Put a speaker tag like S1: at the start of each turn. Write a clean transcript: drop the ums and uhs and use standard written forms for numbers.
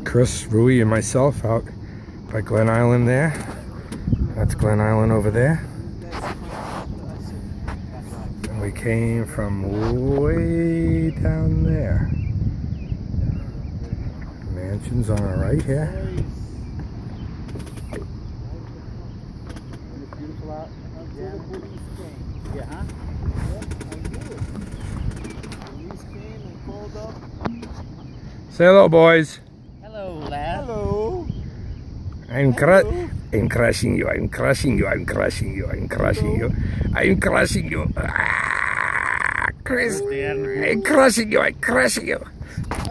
S1: Chris, Ruy, and myself out by Glen Island there. That's Glen Island over there. And we came from way down there. Mansions on our right here. Say hello, boys.
S2: Hello, lad.
S1: Hello. I'm crushing you. I'm crushing you. I'm crushing you. I'm crushing you. I'm crushing you. Ah, Chris. I'm crushing you. I'm crushing you.